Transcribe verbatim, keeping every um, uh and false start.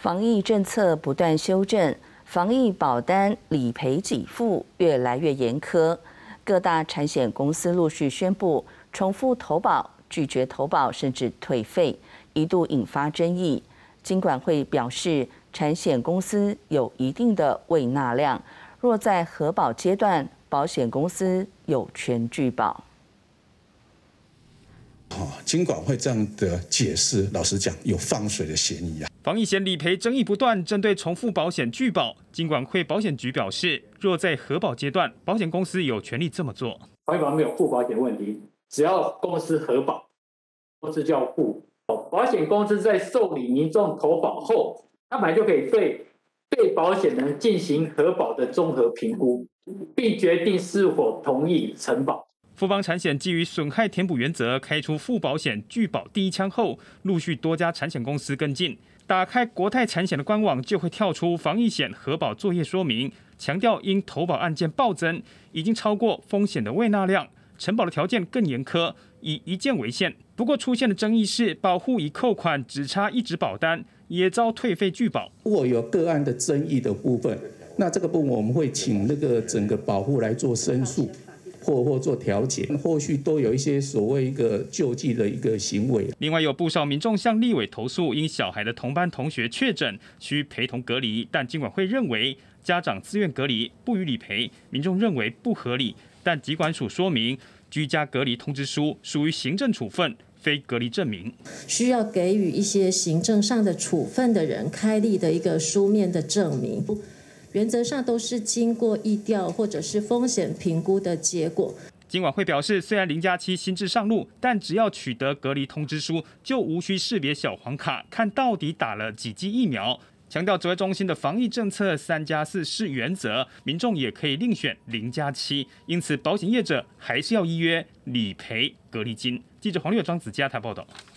防疫政策不断修正，防疫保单理赔给付越来越严苛。各大产险公司陆续宣布重复投保、拒绝投保，甚至退费，一度引发争议。金管会表示，产险公司有一定的未纳量，若在核保阶段，保险公司有权拒保。 金管会这样的解释，老实讲有放水的嫌疑啊。 防疫险理赔争议不断，针对重复保险拒保，金管会保险局表示，若在核保阶段，保险公司有权利这么做。 防疫保没有付保险问题，只要公司核保，公司就要付。保险公司在受理民众投保后，他本来就可以对被保险人进行核保的综合评估，并决定是否同意承保。 富邦产险基于损害填补原则，开出负保险拒保第一枪后，陆续多家产险公司跟进。打开国泰产险的官网，就会跳出防疫险核保作业说明，强调因投保案件暴增，已经超过风险的未纳量，承保的条件更严苛，以一件为限。不过出现的争议是，保户已扣款，只差一纸保单，也遭退费拒保。 如果有个案的争议的部分，那这个部分我们会请那个整个保户来做申诉。 或或做调解，后续都有一些所谓一个救济的一个行为。 另外，有不少民众向立委投诉，因小孩的同班同学确诊，需陪同隔离，但金管会认为家长自愿隔离不予理赔，民众认为不合理。但疾管署说明，居家隔离通知书属于行政处分，非隔离证明， 需要给予一些行政上的处分的人开立的一个书面的证明。 原则上都是经过疫调或者是风险评估的结果。 金管会表示，虽然零加七新制上路，但只要取得隔离通知书，就无需识别小黄卡，看到底打了几剂疫苗。强调指挥中心的防疫政策三加四是原则，民众也可以另选零加七，因此保险业者还是要依约理赔隔离金。记者黄六张子嘉台报道。